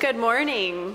Good morning.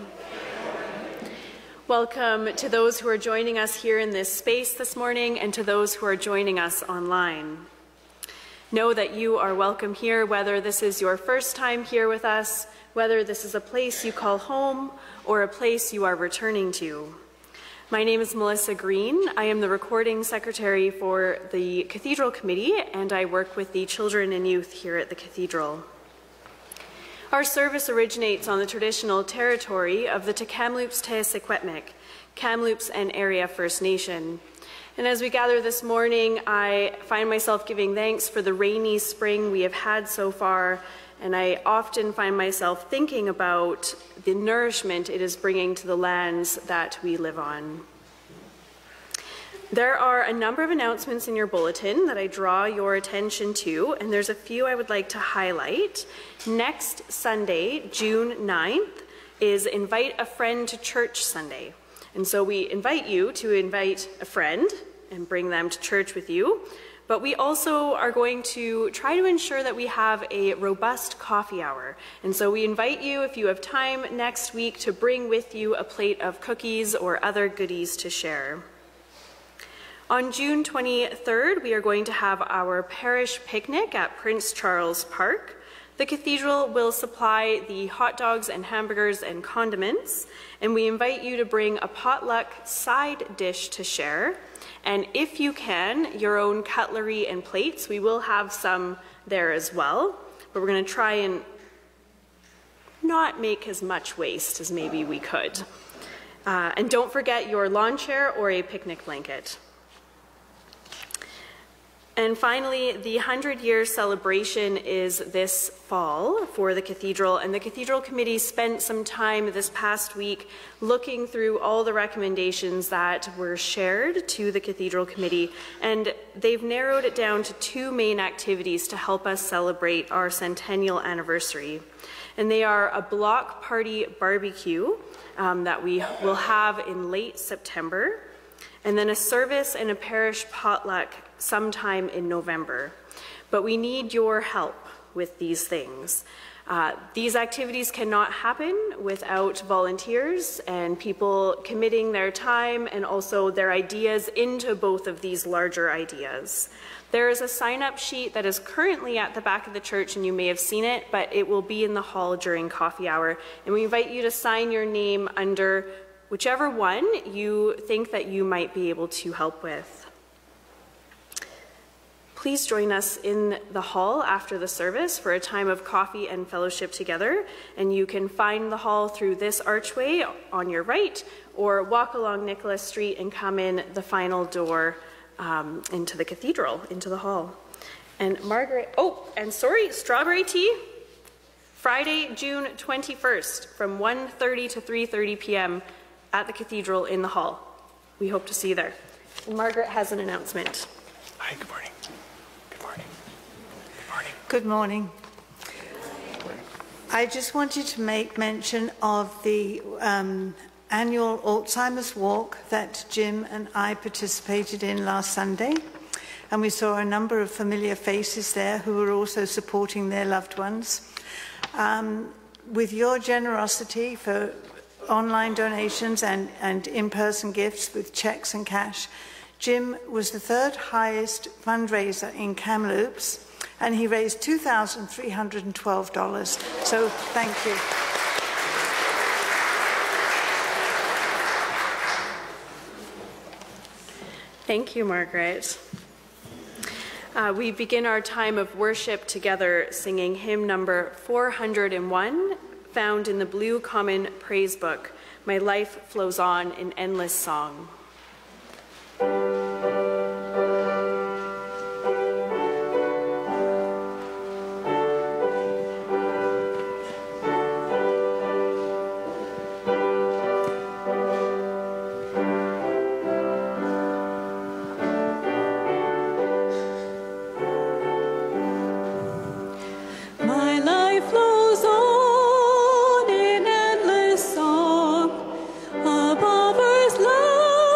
Welcome to those who are joining us here in this space this morning and to those who are joining us online. Know that you are welcome here, whether this is your first time here with us, whether this is a place you call home or a place you are returning to. My name is Melissa Green. I am the recording secretary for the Cathedral Committee, and I work with the children and youth here at the Cathedral. Our service originates on the traditional territory of the Kamloops Kamloops and Area First Nation. And as we gather this morning, I find myself giving thanks for the rainy spring we have had so far, and I often find myself thinking about the nourishment it is bringing to the lands that we live on. There are a number of announcements in your bulletin that I draw your attention to, and there's a few I would like to highlight. Next Sunday, June 9th, is Invite a Friend to Church Sunday. And so we invite you to invite a friend and bring them to church with you. But we also are going to try to ensure that we have a robust coffee hour. And so we invite you, if you have time next week, to bring with you a plate of cookies or other goodies to share. On June 23rd, we are going to have our parish picnic at Prince Charles Park. The Cathedral will supply the hot dogs and hamburgers and condiments, and we invite you to bring a potluck side dish to share. And if you can, your own cutlery and plates. We will have some there as well, but we're going to try and not make as much waste as maybe we could. And don't forget your lawn chair or a picnic blanket. And finally, the 100-year celebration is this fall for the Cathedral, and the Cathedral Committee spent some time this past week looking through all the recommendations that were shared to the Cathedral Committee, and they've narrowed it down to two main activities to help us celebrate our centennial anniversary. And they are a block party barbecue that we will have in late September, and then a service and a parish potluck sometime in November. But we need your help with these things. These activities cannot happen without volunteers and people committing their time and also their ideas into both of these larger ideas. There is a sign-up sheet that is currently at the back of the church, and you may have seen it, but it will be in the hall during coffee hour. And we invite you to sign your name under whichever one you think that you might be able to help with. Please join us in the hall after the service for a time of coffee and fellowship together. And you can find the hall through this archway on your right, or walk along Nicholas Street and come in the final door into the Cathedral, into the hall. And Margaret, strawberry tea, Friday, June 21st from 1:30 to 3:30 p.m. at the Cathedral in the hall. We hope to see you there. And Margaret has an announcement. Hi, good morning. Good morning. I just wanted to make mention of the annual Alzheimer's Walk that Jim and I participated in last Sunday. And we saw a number of familiar faces there who were also supporting their loved ones. With your generosity for online donations and in-person gifts with checks and cash, Jim was the third highest fundraiser in Kamloops, and he raised $2,312. So thank you. Thank you, Margaret. We begin our time of worship together singing hymn number 401, found in the Blue Common Praise Book, My Life Flows On in Endless Song. Above earth's love.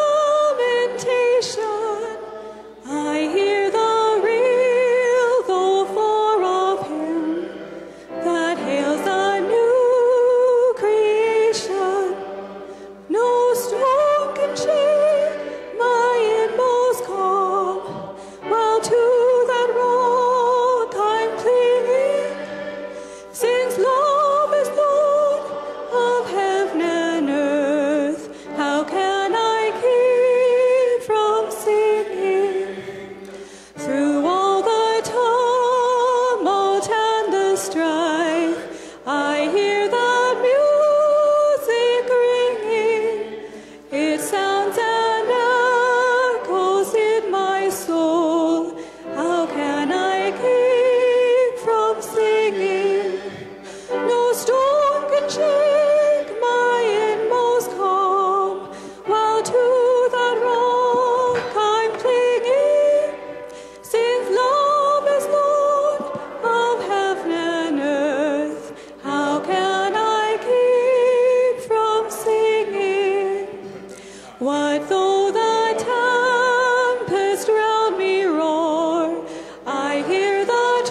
tempest round me roar, I hear the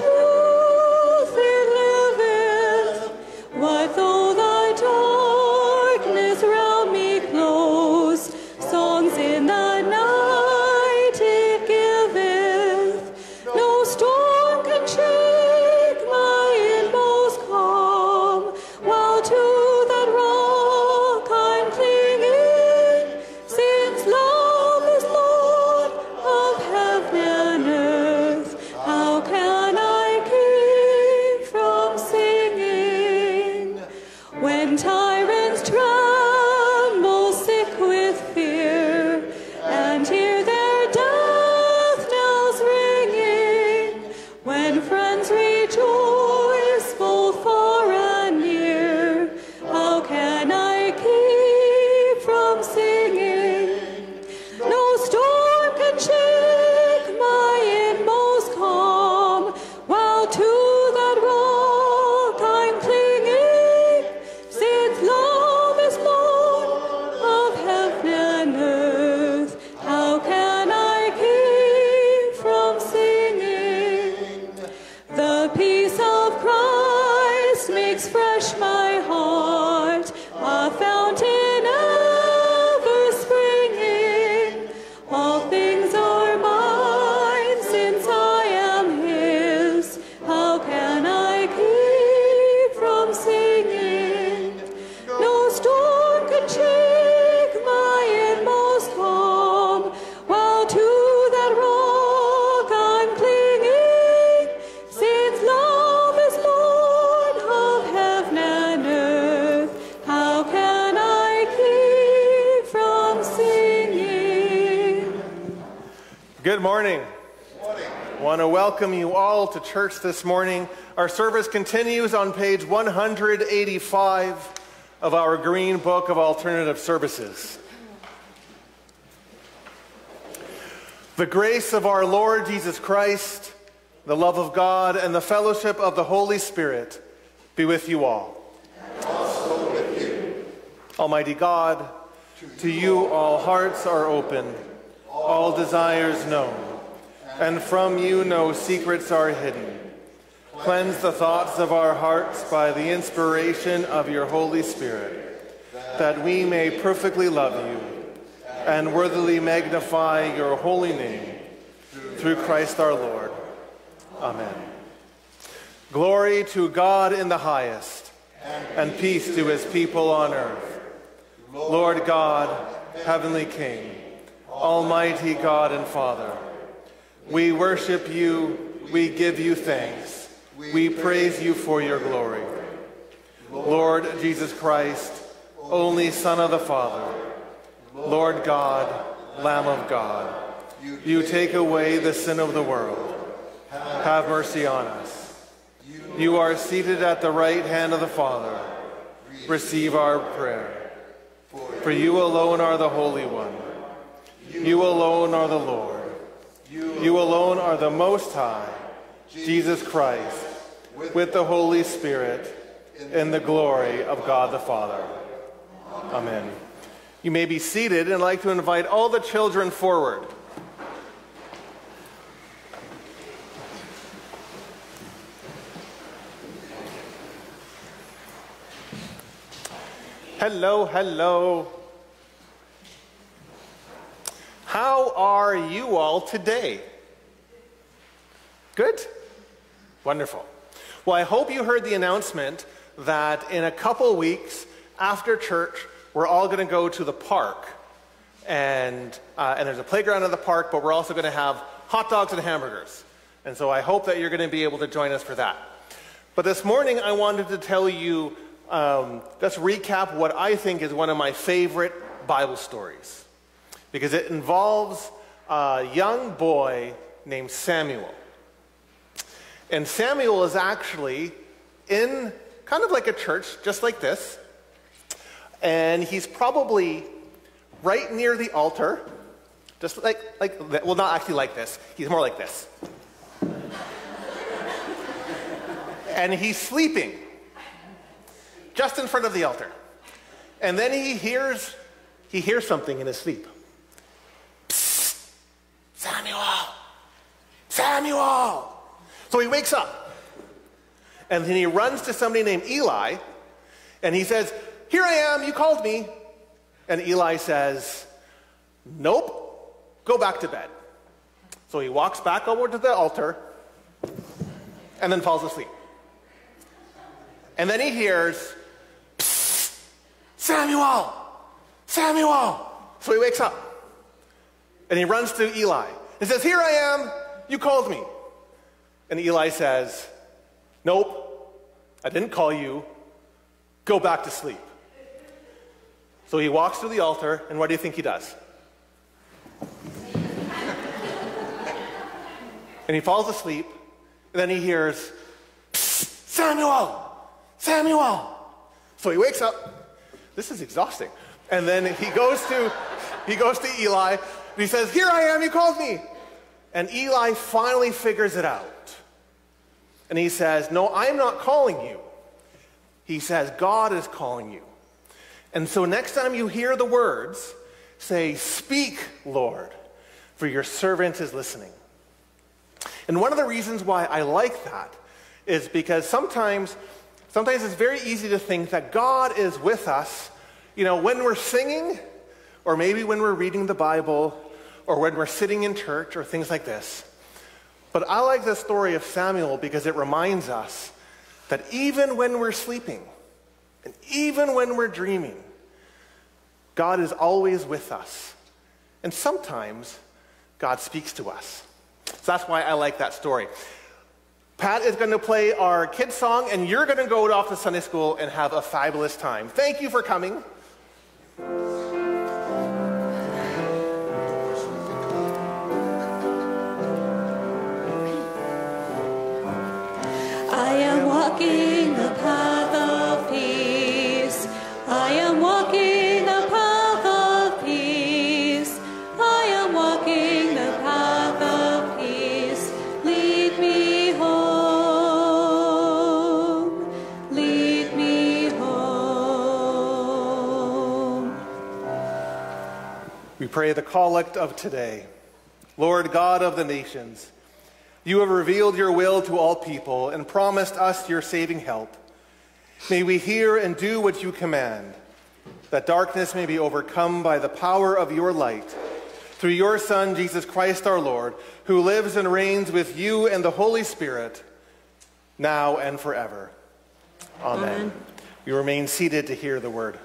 truth it liveth. What though the darkness round me close, songs in the night it giveth. No storm can shake my inmost calm, while to that rock I'm clinging, since love is Lord of heaven and earth. How can I keep from singing? When tyrants tremble sick with fear, and hear their death knells ringing, when friends rejoice both far and near, how can I keep from singing? No storm can shake my inmost calm, while to that rock I'm clinging, since love is Lord of heaven and earth. How can I keep from singing? The peace of Christ makes fresh my heart, a fountain ever springing. All things are mine since I am His. How can I keep from singing? No storm can shake my inmost calm, while to that rock I'm clinging, since love is Lord of heaven and earth. How can I keep from singing? Good morning. I want to welcome you all to church this morning. Our service continues on page 185 of our Green Book of Alternative Services. The grace of our Lord Jesus Christ, the love of God, and the fellowship of the Holy Spirit be with you all. And also with you. Almighty God, to you all hearts are open, all desires known, and from you no secrets are hidden. Cleanse the thoughts of our hearts by the inspiration of your Holy Spirit, that we may perfectly love you and worthily magnify your holy name, through Christ our Lord. Amen. Glory to God in the highest, and peace to his people on earth. Lord God, heavenly King, almighty God and Father, we worship you, we give you thanks, we praise you for your glory. Lord Jesus Christ, only Son of the Father, Lord God, Lamb of God, you take away the sin of the world. Have mercy on us. You are seated at the right hand of the Father. Receive our prayer. For you alone are the Holy One. You alone are the Lord. You alone are the Most High, Jesus Christ, with the Holy Spirit, in the glory of God the Father. Amen. You may be seated, and I'd like to invite all the children forward. Hello, hello. How are you all today? Good? Wonderful. Well, I hope you heard the announcement that in a couple weeks after church, we're all going to go to the park. And there's a playground in the park, but we're also going to have hot dogs and hamburgers. And so I hope that you're going to be able to join us for that. But this morning, I wanted to tell you, just recap what I think is one of my favorite Bible stories. Because it involves a young boy named Samuel. And Samuel is actually in kind of like a church, just like this. And he's probably right near the altar, just like well, not actually like this. He's more like this. And he's sleeping just in front of the altar. And then he hears something in his sleep. Psst, Samuel! Samuel! So he wakes up. And then he runs to somebody named Eli. And he says, here I am, you called me. And Eli says, nope, go back to bed. So he walks back over to the altar and then falls asleep. And then he hears, psst, Samuel! Samuel! So he wakes up. And he runs to Eli. He says, here I am, you called me. And Eli says, nope, I didn't call you. Go back to sleep. So he walks to the altar, and what do you think he does? And he falls asleep, and then he hears, psst, Samuel! Samuel! So he wakes up. This is exhausting. And then he goes to Eli, and he says, here I am, you called me. And Eli finally figures it out. And he says, no, I'm not calling you. He says, God is calling you. And so next time you hear the words, say, speak, Lord, for your servant is listening. And one of the reasons why I like that is because sometimes it's very easy to think that God is with us, when we're singing, or maybe when we're reading the Bible, or when we're sitting in church, or things like this. But I like the story of Samuel because it reminds us that even when we're sleeping, and even when we're dreaming, God is always with us. And sometimes God speaks to us. So that's why I like that story. Pat is going to play our kids' song, and you're going to go off to Sunday school and have a fabulous time. Thank you for coming. I am walking the path of peace. I am walking the path of peace. I am walking the path of peace. Lead me home. Lead me home. We pray the collect of today. Lord God of the nations, you have revealed your will to all people and promised us your saving help. May we hear and do what you command, that darkness may be overcome by the power of your light. Through your Son, Jesus Christ our Lord, who lives and reigns with you and the Holy Spirit, now and forever. Amen. Amen. We remain seated to hear the word.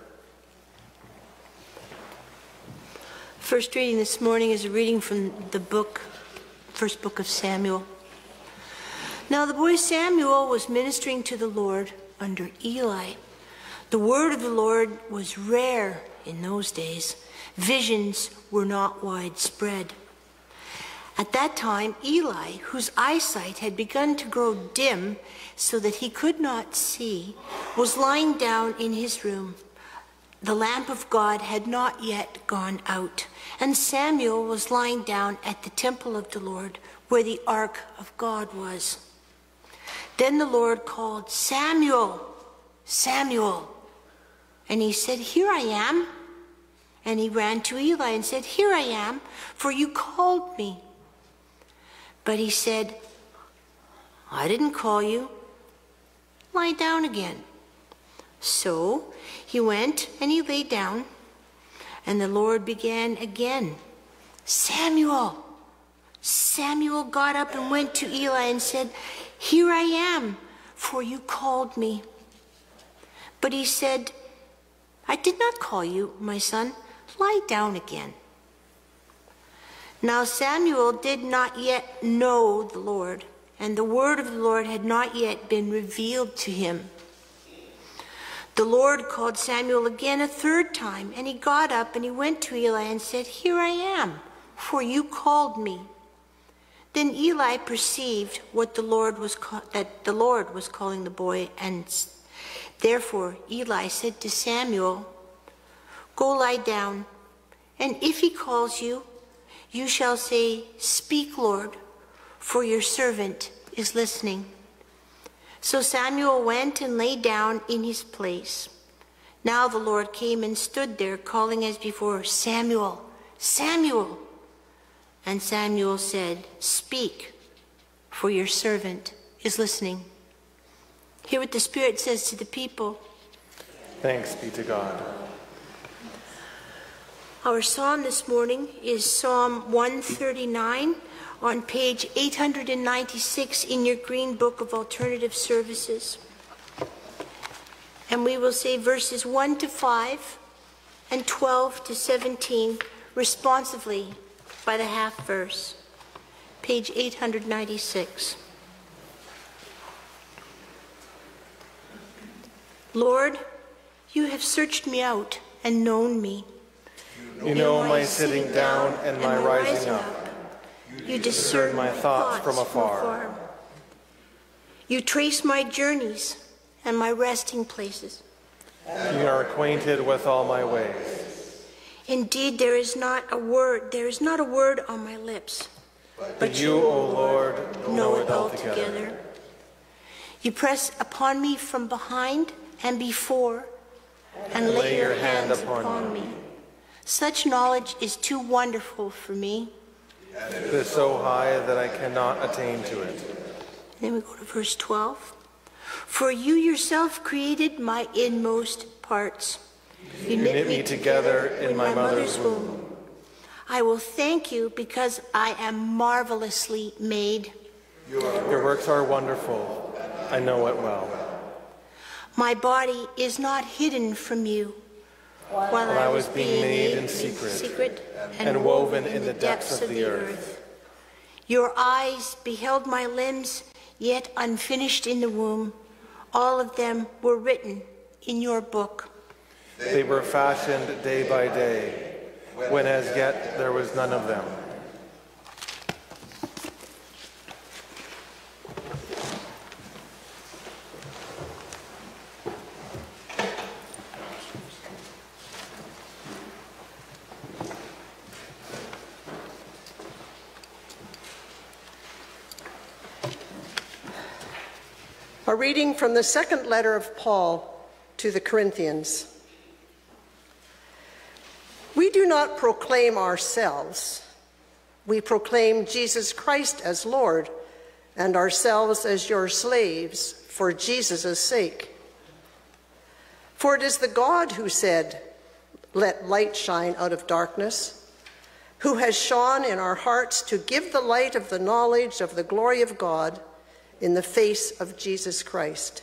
First reading this morning is a reading from the first book of Samuel. Now the boy Samuel was ministering to the Lord under Eli. The word of the Lord was rare in those days. Visions were not widespread. At that time, Eli, whose eyesight had begun to grow dim so that he could not see, was lying down in his room. The lamp of God had not yet gone out, and Samuel was lying down at the temple of the Lord, where the ark of God was. Then the Lord called, Samuel, Samuel. And he said, here I am. And he ran to Eli and said, here I am, for you called me. But he said, I didn't call you. Lie down again. So he went and he lay down, and the Lord began again, Samuel. Samuel got up and went to Eli and said, here I am, for you called me. But he said, I did not call you, my son. Lie down again. Now Samuel did not yet know the Lord, and the word of the Lord had not yet been revealed to him. The Lord called Samuel again a third time, and he got up and he went to Eli and said, here I am, for you called me. Then Eli perceived that the Lord was calling the boy, and therefore Eli said to Samuel, go lie down, and if he calls you, you shall say, speak, Lord, for your servant is listening. So Samuel went and lay down in his place. Now the Lord came and stood there, calling as before, Samuel, Samuel. And Samuel said, "Speak, for your servant is listening." Hear what the Spirit says to the people. Thanks be to God. Our psalm this morning is Psalm 139 on page 896 in your Green Book of Alternative Services. And we will say verses 1 to 5 and 12 to 17 responsively by the half verse. Page 896. Lord, you have searched me out and known me. You know my sitting down and my rising up. You discern my thoughts from afar. You trace my journeys and my resting places. You are acquainted with all my ways. Indeed, there is not a word on my lips. But you, O Lord, know it altogether. You press upon me from behind and before, and lay your hands upon me. Such knowledge is too wonderful for me. It is so high that I cannot attain to it. Then we go to verse 12. For you yourself created my inmost parts. You knit me together in my mother's womb. I will thank you because I am marvelously made. Your works are wonderful. I know it well. My body is not hidden from you while I was being made in secret and woven in the depths of the earth. Your eyes beheld my limbs, yet unfinished in the womb. All of them were written in your book. They were fashioned day by day, when as yet there was none of them. A reading from the second letter of Paul to the Corinthians. We do not proclaim ourselves. We proclaim Jesus Christ as Lord, and ourselves as your slaves for Jesus' sake. For it is the God who said, "Let light shine out of darkness," who has shone in our hearts to give the light of the knowledge of the glory of God in the face of Jesus Christ.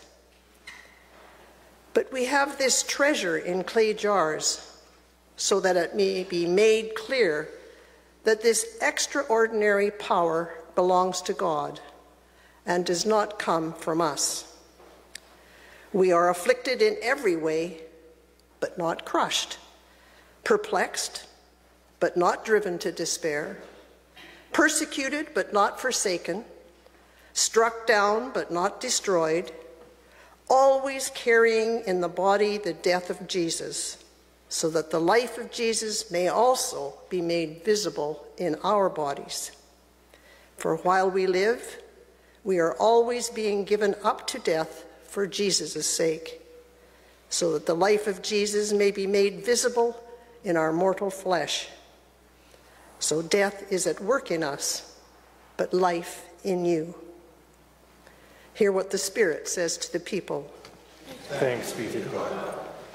But we have this treasure in clay jars, so that it may be made clear that this extraordinary power belongs to God and does not come from us. We are afflicted in every way, but not crushed, perplexed, but not driven to despair, persecuted, but not forsaken, struck down but not destroyed, always carrying in the body the death of Jesus, so that the life of Jesus may also be made visible in our bodies. For while we live, we are always being given up to death for Jesus' sake, so that the life of Jesus may be made visible in our mortal flesh. So death is at work in us, but life in you. Hear what the Spirit says to the people. Thanks be to God.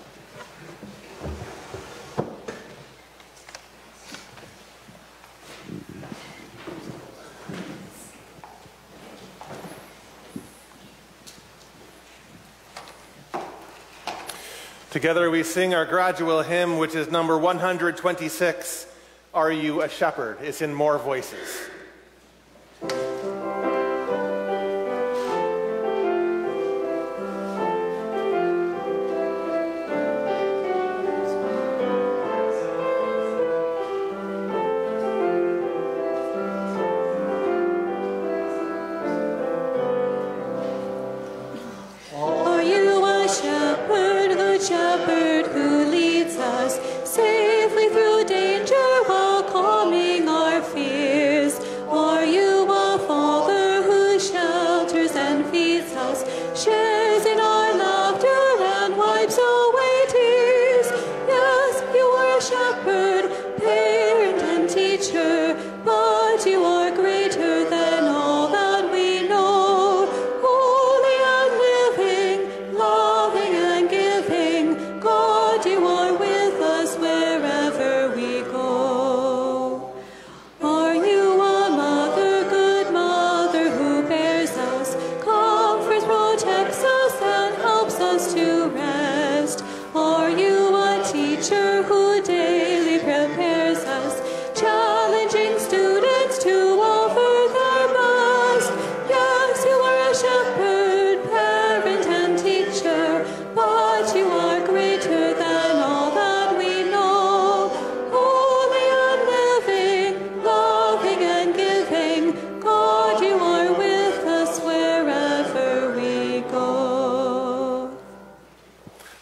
Together we sing our gradual hymn, which is number 126, Are You a Shepherd? It's in more voices. Shepherd who leads us safely through danger while calming our fears.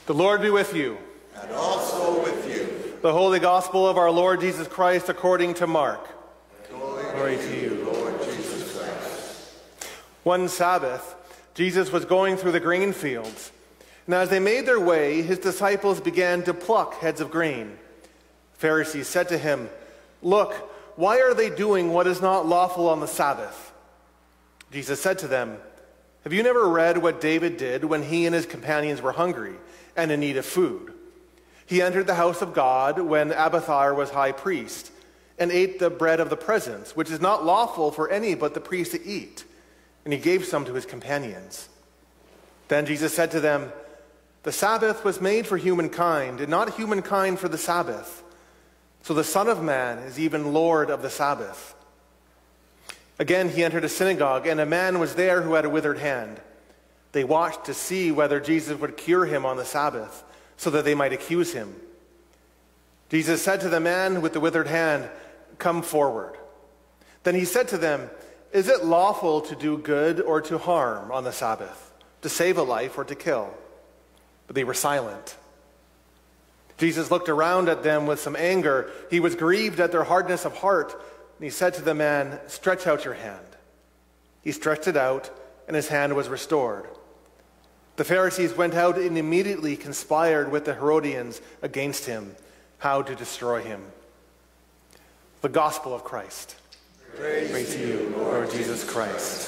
The Lord be with you. And also with you. The Holy Gospel of our Lord Jesus Christ according to Mark. Glory to you, Lord Jesus Christ. One Sabbath, Jesus was going through the grain fields. And as they made their way, his disciples began to pluck heads of grain. Pharisees said to him, "Look, why are they doing what is not lawful on the Sabbath?" Jesus said to them, "Have you never read what David did when he and his companions were hungry and in need of food? He entered the house of God when Abiathar was high priest and ate the bread of the presence, which is not lawful for any but the priest to eat, and he gave some to his companions." Then Jesus said to them, "The Sabbath was made for humankind, and not humankind for the Sabbath. So the Son of Man is even Lord of the Sabbath." Again he entered a synagogue, and a man was there who had a withered hand. They watched to see whether Jesus would cure him on the Sabbath, so that they might accuse him. Jesus said to the man with the withered hand, "Come forward." Then he said to them, "Is it lawful to do good or to harm on the Sabbath, to save a life or to kill?" But they were silent. Jesus looked around at them with some anger. He was grieved at their hardness of heart, and he said to the man, "Stretch out your hand." He stretched it out, and his hand was restored. The Pharisees went out and immediately conspired with the Herodians against him, how to destroy him. The Gospel of Christ. Praise to you, Lord Jesus Christ.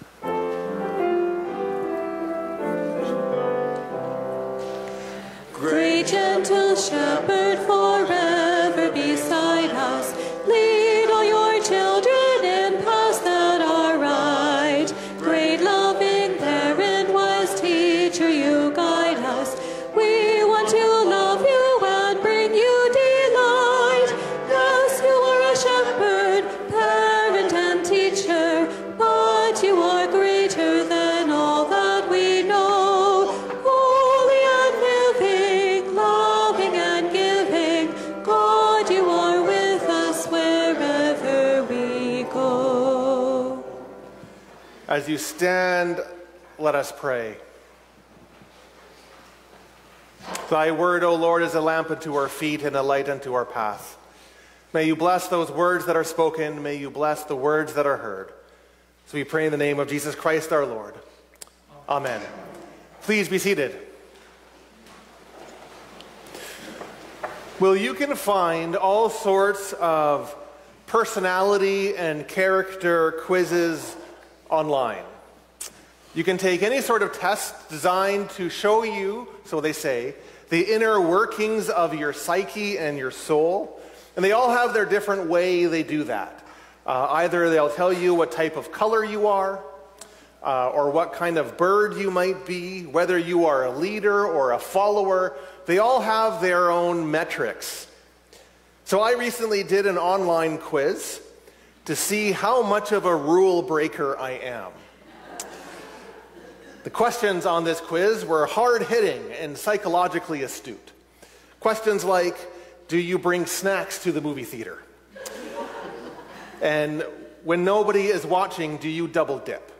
Great gentle shepherd, forever beside us, lead all your children in paths that are right. Great loving parent, wise teacher, you guide us. We want to love you and bring you delight. Yes, you are a shepherd, parent and teacher, but you are greater than all that we know. Holy and living, loving and giving, God, you are with us wherever we go. As you stand, let us pray. Thy word, O Lord, is a lamp unto our feet and a light unto our path. May you bless those words that are spoken. May you bless the words that are heard. So we pray in the name of Jesus Christ our Lord. Amen. Please be seated. Well, you can find all sorts of personality and character quizzes online. You can take any sort of test designed to show you, so they say, the inner workings of your psyche and your soul. And they all have their different way they do that. Either they'll tell you what type of color you are, or what kind of bird you might be, whether you are a leader or a follower. They all have their own metrics. So I recently did an online quiz to see how much of a rule breaker I am. The questions on this quiz were hard-hitting and psychologically astute. Questions like, do you bring snacks to the movie theater? And when nobody is watching, do you double dip?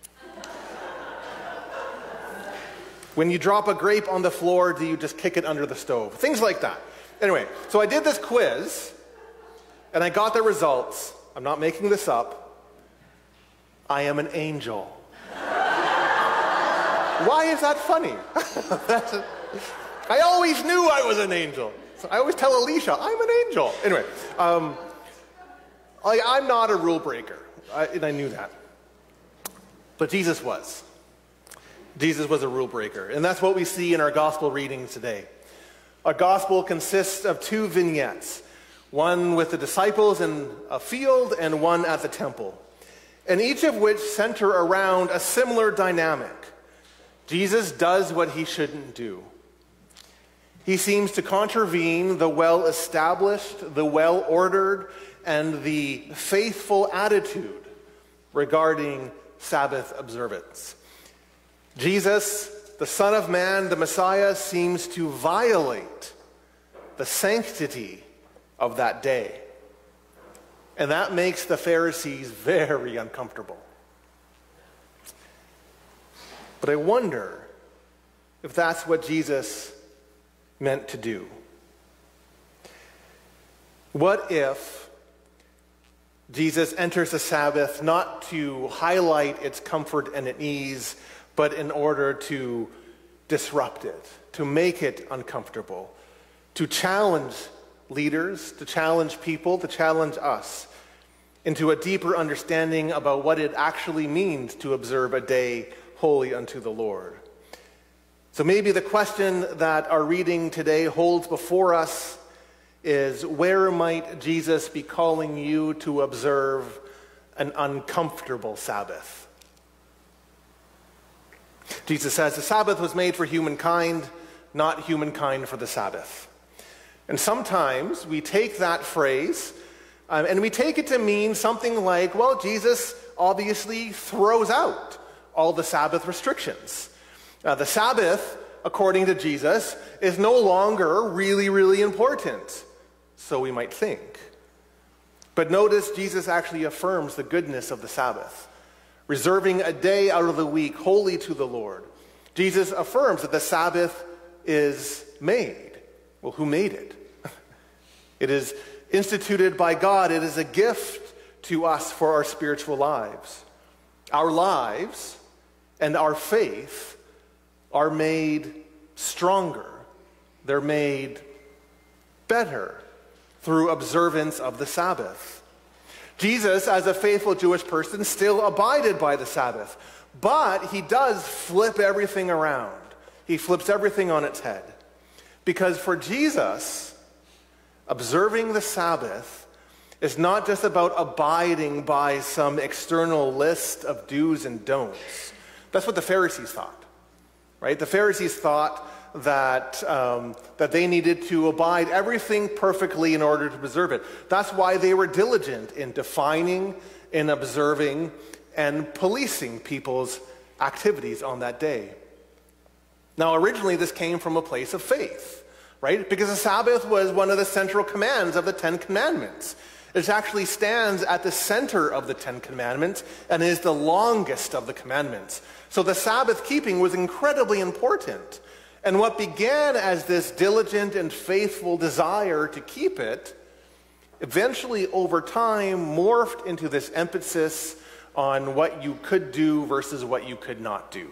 When you drop a grape on the floor, do you just kick it under the stove? Things like that. Anyway, so I did this quiz, and I got the results. I'm not making this up. I am an angel. Why is that funny? I always knew I was an angel. So I always tell Alicia, I'm an angel. Anyway, I'm not a rule breaker, and I knew that. But Jesus was. Jesus was a rule breaker, and that's what we see in our gospel readings today. Our gospel consists of two vignettes, one with the disciples in a field and one at the temple, and each of which center around a similar dynamic. Jesus does what he shouldn't do. He seems to contravene the well-established, the well-ordered, and the faithful attitude regarding Sabbath observance. Jesus, the Son of Man, the Messiah, seems to violate the sanctity of that day. And that makes the Pharisees very uncomfortable. But I wonder if that's what Jesus meant to do? What if Jesus enters the Sabbath not to highlight its comfort and its ease, but in order to disrupt it, to make it uncomfortable, to challenge leaders, to challenge people, to challenge us into a deeper understanding about what it actually means to observe a day holy unto the Lord? So maybe the question that our reading today holds before us is, where might Jesus be calling you to observe an uncomfortable Sabbath? Jesus says the Sabbath was made for humankind, not humankind for the Sabbath. And sometimes we take that phrase and we take it to mean something like, well, Jesus obviously throws out all the Sabbath restrictions. The Sabbath, according to Jesus, is no longer really, really important. So we might think. But notice Jesus actually affirms the goodness of the Sabbath, reserving a day out of the week holy to the Lord. Jesus affirms that the Sabbath is made. Well, who made it? It is instituted by God. It is a gift to us for our spiritual lives. Our lives and our faith are made stronger. They're made better through observance of the Sabbath. Jesus, as a faithful Jewish person, still abided by the Sabbath, but he does flip everything around. He flips everything on its head. Because for Jesus, observing the Sabbath is not just about abiding by some external list of do's and don'ts. That's what the Pharisees thought, right? The Pharisees thought that they needed to abide everything perfectly in order to preserve it. That's why they were diligent in defining, in observing, and policing people's activities on that day. Now, originally, this came from a place of faith, right? Because the Sabbath was one of the central commands of the Ten Commandments. It actually stands at the center of the Ten Commandments and is the longest of the commandments. So the Sabbath keeping was incredibly important. And what began as this diligent and faithful desire to keep it, eventually over time morphed into this emphasis on what you could do versus what you could not do.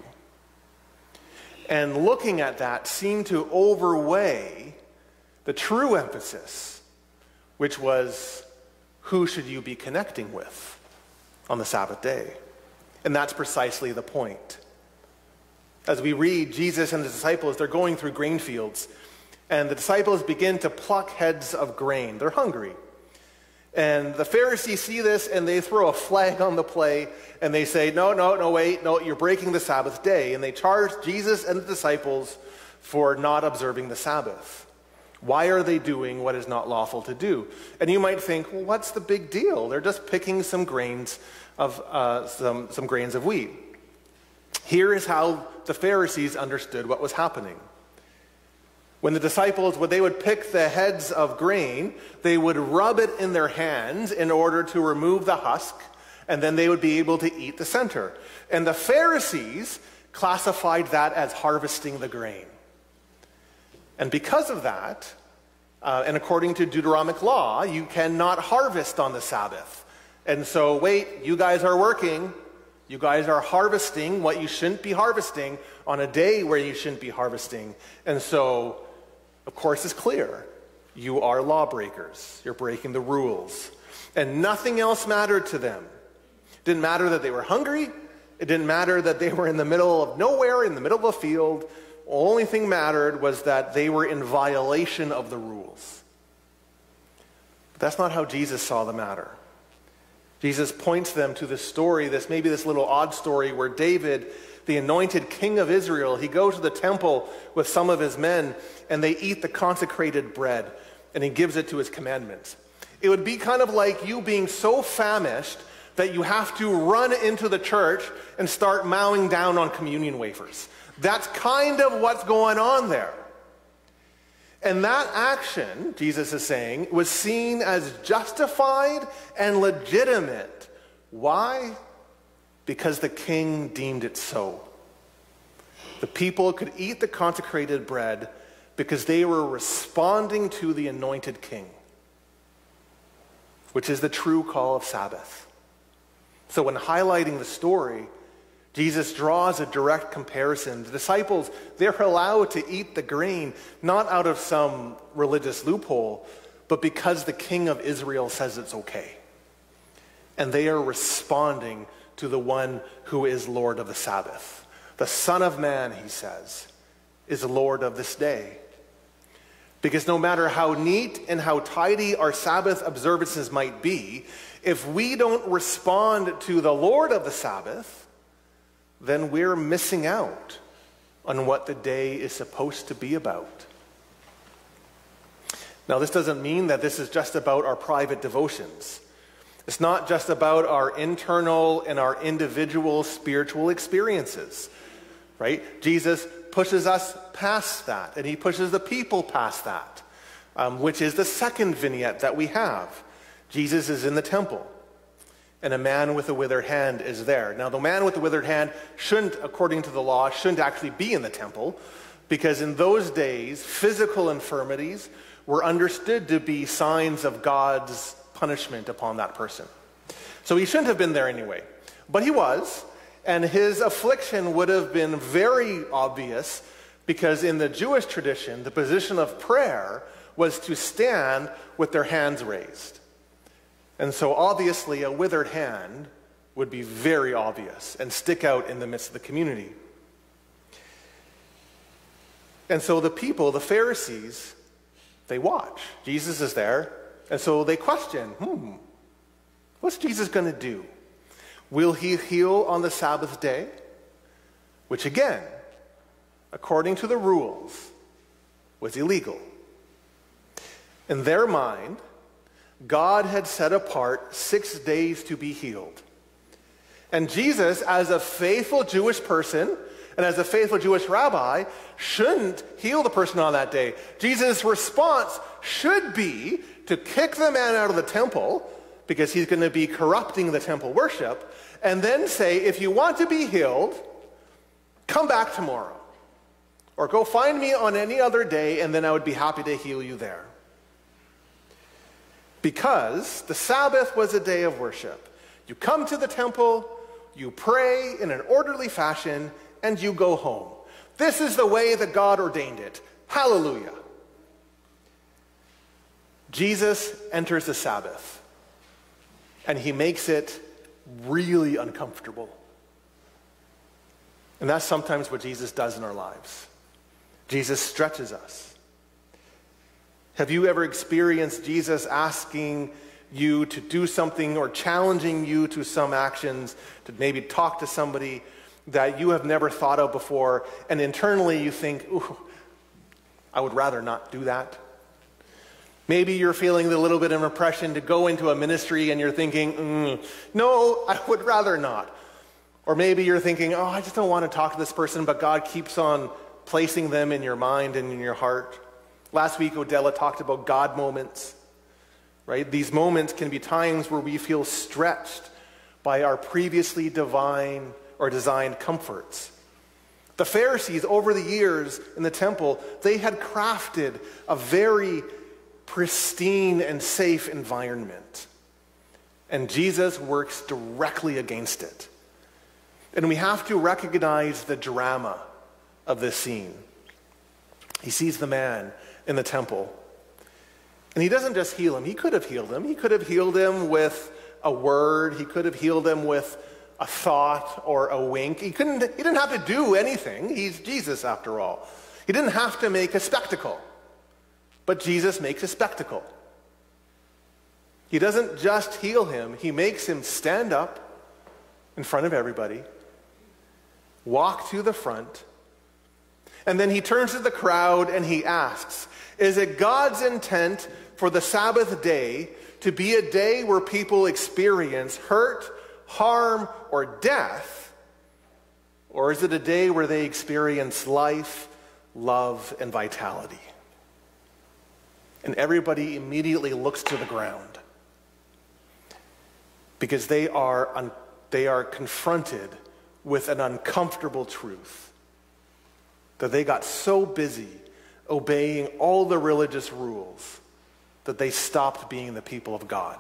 And looking at that seemed to overweigh the true emphasis, which was, who should you be connecting with on the Sabbath day? And that's precisely the point. As we read, Jesus and the disciples, they're going through grain fields, and the disciples begin to pluck heads of grain. They're hungry. And the Pharisees see this, and they throw a flag on the play, and they say, no, wait, you're breaking the Sabbath day. And they charge Jesus and the disciples for not observing the Sabbath. Why are they doing what is not lawful to do? And you might think, well, what's the big deal? They're just picking some grains of some grains of wheat. Here is how the Pharisees understood what was happening. When the disciples, when they would pick the heads of grain, they would rub it in their hands in order to remove the husk, and then they would be able to eat the center. And the Pharisees classified that as harvesting the grain. And because of that, and according to Deuteronomic law, you cannot harvest on the Sabbath. And so, wait, you guys are working. You guys are harvesting what you shouldn't be harvesting on a day where you shouldn't be harvesting. And so, of course, it's clear. You are lawbreakers. You're breaking the rules. And nothing else mattered to them. It didn't matter that they were hungry. It didn't matter that they were in the middle of nowhere, in the middle of a field. The only thing mattered was that they were in violation of the rules. But that's not how Jesus saw the matter. Jesus points them to this story, maybe this little odd story where David, the anointed king of Israel, he goes to the temple with some of his men and they eat the consecrated bread and he gives it to his commandments. It would be kind of like you being so famished that you have to run into the church and start mowing down on communion wafers. That's kind of what's going on there. And that action, Jesus is saying, was seen as justified and legitimate. Why? Because the king deemed it so. The people could eat the consecrated bread because they were responding to the anointed king, which is the true call of Sabbath. So when highlighting the story, Jesus draws a direct comparison. The disciples, they're allowed to eat the grain, not out of some religious loophole, but because the king of Israel says it's okay. And they are responding to the one who is Lord of the Sabbath. The Son of Man, he says, is Lord of this day. Because no matter how neat and how tidy our Sabbath observances might be, if we don't respond to the Lord of the Sabbath, then we're missing out on what the day is supposed to be about. Now, this doesn't mean that this is just about our private devotions. It's not just about our internal and our individual spiritual experiences, right? Jesus pushes us past that, and he pushes the people past that, which is the second vignette that we have. Jesus is in the temple, and a man with a withered hand is there. Now, the man with the withered hand shouldn't, according to the law, shouldn't actually be in the temple, because in those days, physical infirmities were understood to be signs of God's punishment upon that person. So he shouldn't have been there anyway. But he was, and his affliction would have been very obvious, because in the Jewish tradition, the position of prayer was to stand with their hands raised. And so obviously a withered hand would be very obvious and stick out in the midst of the community. And so the people, the Pharisees, they watch. Jesus is there, and so they question, what's Jesus going to do? Will he heal on the Sabbath day? Which again, according to the rules, was illegal. In their mind, God had set apart 6 days to be healed. And Jesus, as a faithful Jewish person, and as a faithful Jewish rabbi, shouldn't heal the person on that day. Jesus' response should be to kick the man out of the temple, because he's going to be corrupting the temple worship, and then say, if you want to be healed, come back tomorrow. Or go find me on any other day, and then I would be happy to heal you there. Because the Sabbath was a day of worship. You come to the temple, you pray in an orderly fashion, and you go home. This is the way that God ordained it. Hallelujah. Jesus enters the Sabbath, and he makes it really uncomfortable. And that's sometimes what Jesus does in our lives. Jesus stretches us. Have you ever experienced Jesus asking you to do something or challenging you to some actions, to maybe talk to somebody that you have never thought of before, and internally you think, ooh, I would rather not do that? Maybe you're feeling a little bit of impression to go into a ministry and you're thinking, no, I would rather not. Or maybe you're thinking, oh, I just don't want to talk to this person, but God keeps on placing them in your mind and in your heart. Last week, Odella talked about God moments, right? These moments can be times where we feel stretched by our previously divine or designed comforts. The Pharisees, over the years in the temple, they had crafted a very pristine and safe environment. And Jesus works directly against it. And we have to recognize the drama of this scene. He sees the man in the temple, and he doesn't just heal him. He could have healed him. He could have healed him with a word. He could have healed him with a thought or a wink. He didn't have to do anything. He's Jesus after all. He didn't have to make a spectacle. But Jesus makes a spectacle. He doesn't just heal him. He makes him stand up in front of everybody, walk to the front, and then he turns to the crowd and he asks, is it God's intent for the Sabbath day to be a day where people experience hurt, harm, or death? Or is it a day where they experience life, love, and vitality? And everybody immediately looks to the ground, because they are confronted with an uncomfortable truth that they got so busy obeying all the religious rules that they stopped being the people of God.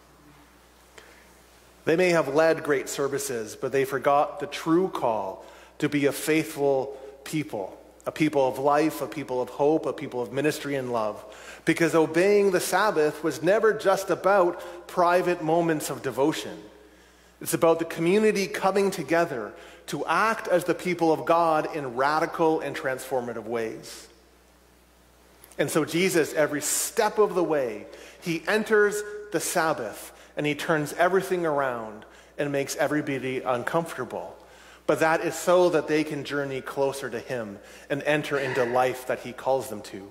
They may have led great services, but they forgot the true call to be a faithful people, a people of life, a people of hope, a people of ministry and love. Because obeying the Sabbath was never just about private moments of devotion. It's about the community coming together to act as the people of God in radical and transformative ways. And so Jesus, every step of the way, he enters the Sabbath and he turns everything around and makes everybody uncomfortable. But that is so that they can journey closer to him and enter into life that he calls them to.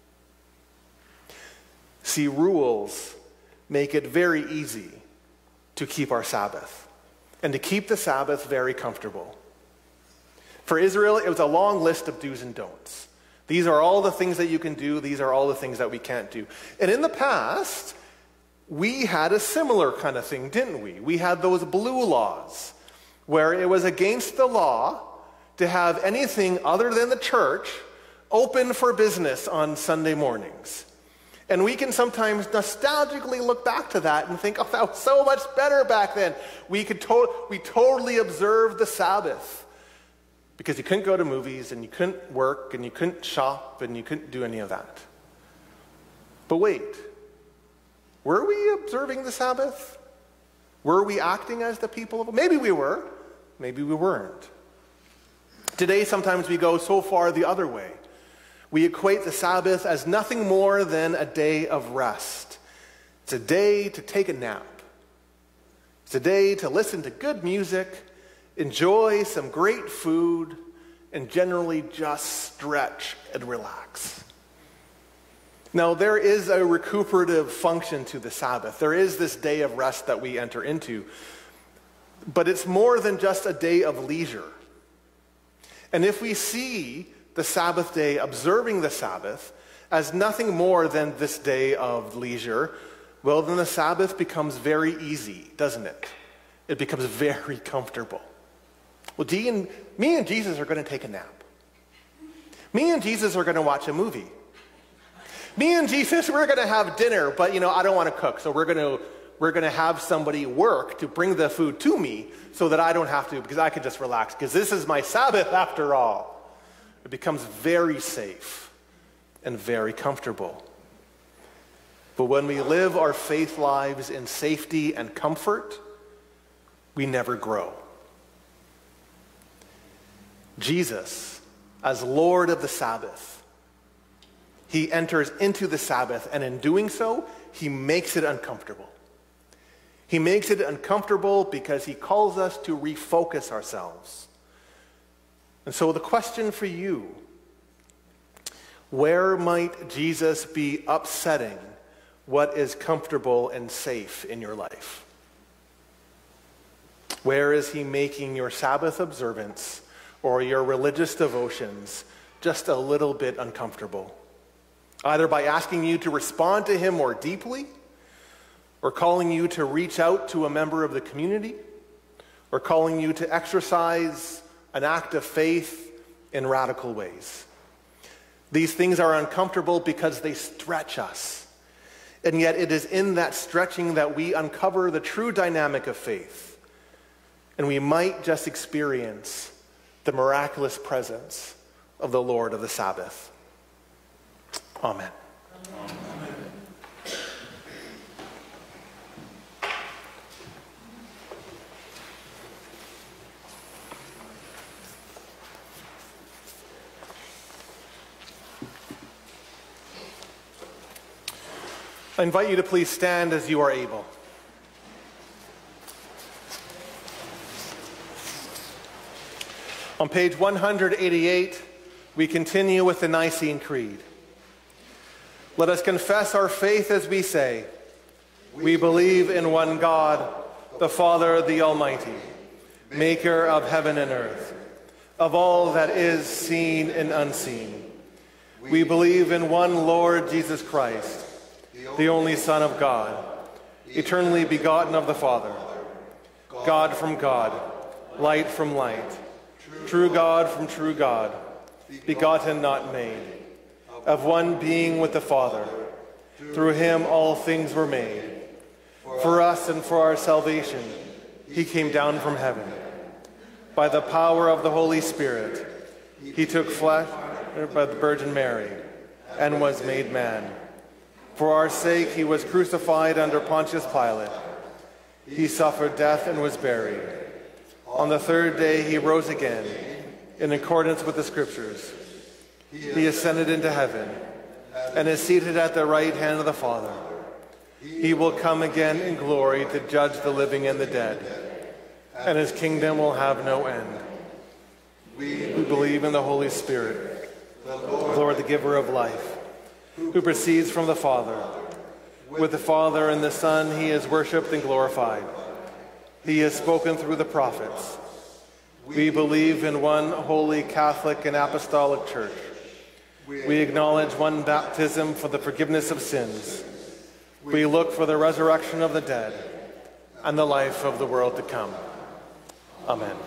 See, rules make it very easy to keep our Sabbath and to keep the Sabbath very comfortable. For Israel, it was a long list of do's and don'ts. These are all the things that you can do. These are all the things that we can't do. And in the past, we had a similar kind of thing, didn't we? We had those blue laws where it was against the law to have anything other than the church open for business on Sunday mornings. And we can sometimes nostalgically look back to that and think, oh, that was so much better back then. We totally observed the Sabbath. Because you couldn't go to movies, and you couldn't work, and you couldn't shop, and you couldn't do any of that. But wait, were we observing the Sabbath? Were we acting as the people of... Maybe we were, maybe we weren't. Today, sometimes we go so far the other way. We equate the Sabbath as nothing more than a day of rest. It's a day to take a nap. It's a day to listen to good music, enjoy some great food, and generally just stretch and relax. Now, there is a recuperative function to the Sabbath. There is this day of rest that we enter into. But it's more than just a day of leisure. And if we see the Sabbath day, observing the Sabbath, as nothing more than this day of leisure, well, then the Sabbath becomes very easy, doesn't it? It becomes very comfortable. Well, me and Jesus are going to take a nap. Me and Jesus are going to watch a movie. Me and Jesus, we're going to have dinner, but I don't want to cook, so we're going to have somebody work to bring the food to me so that I don't have to, because I can just relax, because this is my Sabbath after all. It becomes very safe and very comfortable. But when we live our faith lives in safety and comfort, we never grow. Jesus, as Lord of the Sabbath, he enters into the Sabbath, and in doing so, he makes it uncomfortable. He makes it uncomfortable because he calls us to refocus ourselves. And so the question for you, where might Jesus be upsetting what is comfortable and safe in your life? Where is he making your Sabbath observance or your religious devotions just a little bit uncomfortable? Either by asking you to respond to him more deeply, or calling you to reach out to a member of the community, or calling you to exercise an act of faith in radical ways. These things are uncomfortable because they stretch us. And yet it is in that stretching that we uncover the true dynamic of faith. And we might just experience the miraculous presence of the Lord of the Sabbath. Amen. I invite you to please stand as you are able. On page 188, we continue with the Nicene Creed. Let us confess our faith as we say, we believe in one God, the Father, the Almighty, maker of heaven and earth, of all that is seen and unseen. We believe in one Lord Jesus Christ, the only Son of God, eternally begotten of the Father, God from God, light from light, true God from true God, begotten, not made, of one being with the Father. Through him all things were made. For us and for our salvation, he came down from heaven. By the power of the Holy Spirit, he took flesh by the Virgin Mary and was made man. For our sake, he was crucified under Pontius Pilate. He suffered death and was buried. On the third day, he rose again in accordance with the Scriptures. He ascended into heaven and is seated at the right hand of the Father. He will come again in glory to judge the living and the dead, and his kingdom will have no end. We believe in the Holy Spirit, the Lord, the giver of life, who proceeds from the Father. With the Father and the Son, he is worshipped and glorified. He has spoken through the prophets. We believe in one holy Catholic and Apostolic Church. We acknowledge one baptism for the forgiveness of sins. We look for the resurrection of the dead and the life of the world to come. Amen.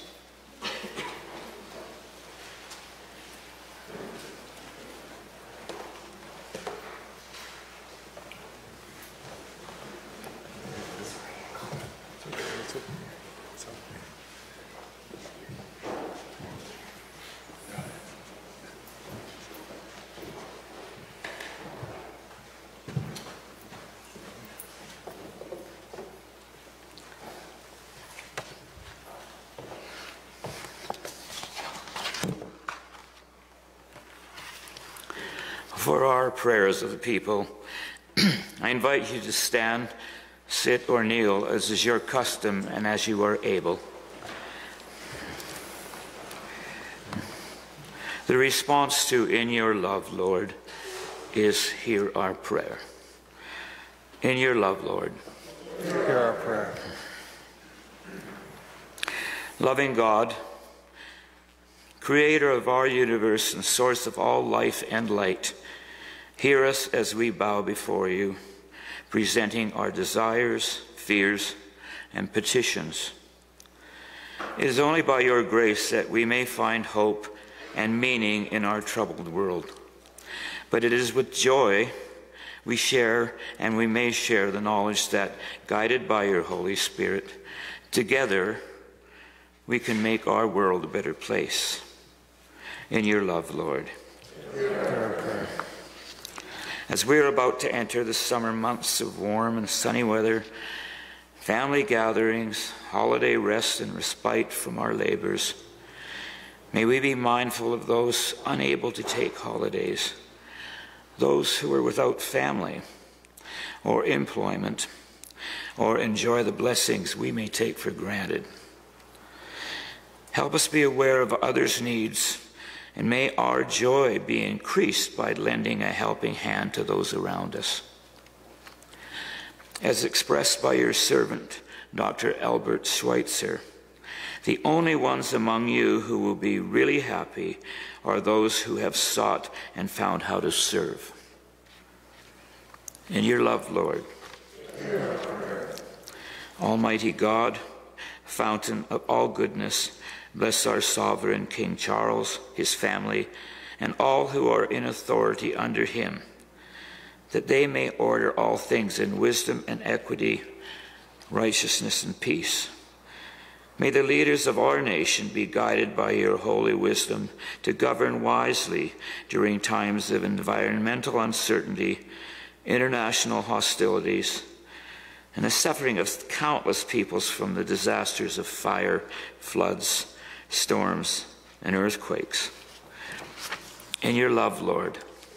For our prayers of the people, I invite you to stand, sit, or kneel as is your custom and as you are able. The response to "In your love, Lord," is "Hear our prayer." In your love, Lord. Hear our prayer. Loving God, creator of our universe and source of all life and light, hear us as we bow before you, presenting our desires, fears, and petitions. It is only by your grace that we may find hope and meaning in our troubled world. But it is with joy we share, and we may share, the knowledge that, guided by your Holy Spirit, together we can make our world a better place. In your love, Lord. As we are about to enter the summer months of warm and sunny weather, family gatherings, holiday rest, and respite from our labors, may we be mindful of those unable to take holidays, those who are without family or employment, or enjoy the blessings we may take for granted. Help us be aware of others' needs, and may our joy be increased by lending a helping hand to those around us. As expressed by your servant, Dr. Albert Schweitzer, the only ones among you who will be really happy are those who have sought and found how to serve. In your love, Lord. Almighty God, fountain of all goodness, bless our sovereign King Charles, his family, and all who are in authority under him, that they may order all things in wisdom and equity, righteousness and peace. May the leaders of our nation be guided by your holy wisdom to govern wisely during times of environmental uncertainty, international hostilities, and the suffering of countless peoples from the disasters of fire, floods, storms, and earthquakes. In your love, Lord.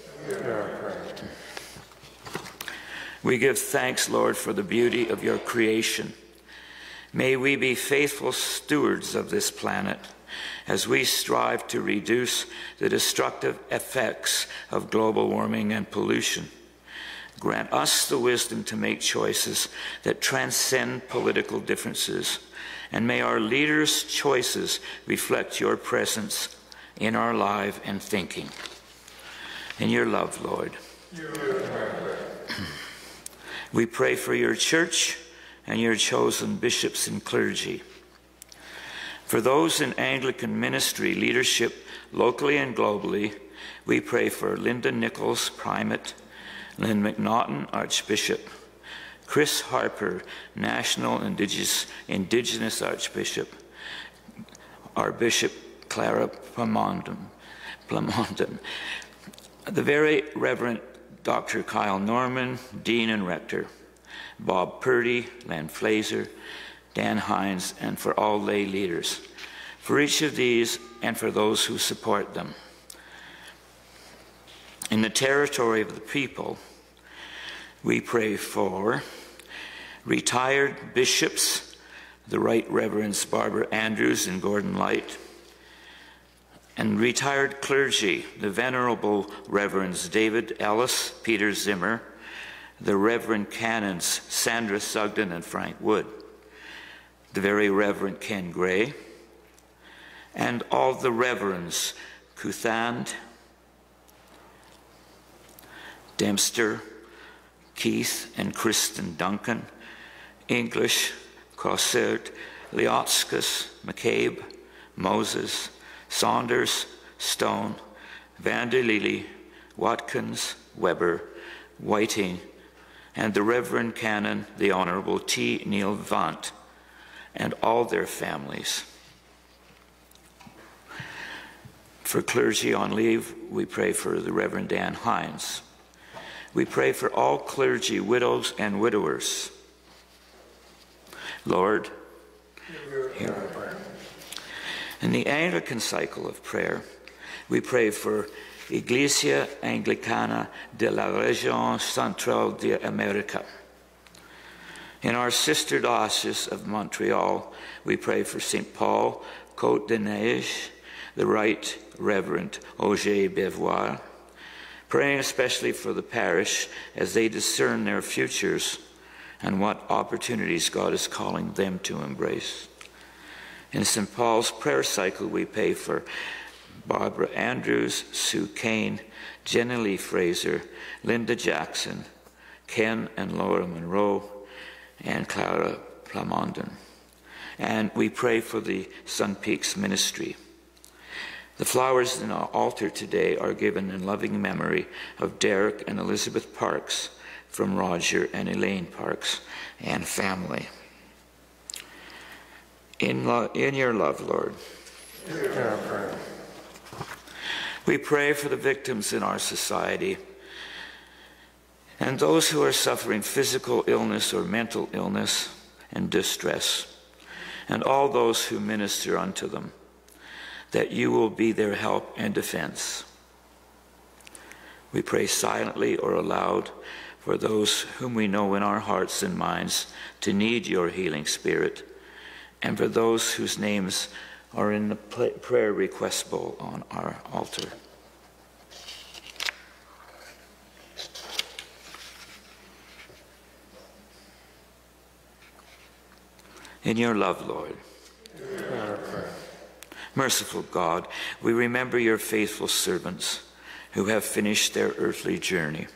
We give thanks, Lord, for the beauty of your creation. May we be faithful stewards of this planet as we strive to reduce the destructive effects of global warming and pollution. Grant us the wisdom to make choices that transcend political differences, and may our leaders' choices reflect your presence in our life and thinking. In your love, Lord. We pray for your church and your chosen bishops and clergy. For those in Anglican ministry leadership locally and globally, we pray for Linda Nichols, Primate, Lynn McNaughton, Archbishop, Chris Harper, National Indigenous Archbishop, our Bishop Clara Plamondon, the Very Reverend Dr. Kyle Norman, Dean and Rector, Bob Purdy, Len Flaser, Dan Hines, and for all lay leaders, for each of these and for those who support them. In the territory of the people, we pray for retired bishops, the Right Reverends Barbara Andrews and Gordon Light, and retired clergy, the Venerable Reverends David Ellis, Peter Zimmer, the Reverend Canons Sandra Sugden and Frank Wood, the Very Reverend Ken Gray, and all the Reverends Kuthand, Dempster, Keith and Kristen Duncan, English, Cossert, Leotskas, McCabe, Moses, Saunders, Stone, Vanderlili, Watkins, Weber, Whiting, and the Reverend Canon, the Honorable T. Neil Vant, and all their families. For clergy on leave, we pray for the Reverend Dan Hines. We pray for all clergy, widows, and widowers. Lord, hear our prayer. In the Anglican cycle of prayer, we pray for Iglesia Anglicana de la Región Central de América. In our sister diocese of Montreal, we pray for St. Paul, Côte de Neige, the Right Reverend Auger Bevois, praying especially for the parish as they discern their futures and what opportunities God is calling them to embrace. In St. Paul's prayer cycle, we pray for Barbara Andrews, Sue Kane, Jenny Lee Fraser, Linda Jackson, Ken and Laura Monroe, and Clara Plamondon. And we pray for the Sun Peaks Ministry. The flowers in our altar today are given in loving memory of Derek and Elizabeth Parks from Roger and Elaine Parks and family. In your love, Lord, hear our prayer. We pray for the victims in our society and those who are suffering physical illness or mental illness and distress, and all those who minister unto them, that you will be their help and defense. We pray silently or aloud for those whom we know in our hearts and minds to need your healing spirit, and for those whose names are in the prayer request bowl on our altar. In your love, Lord. Merciful God, we remember your faithful servants who have finished their earthly journey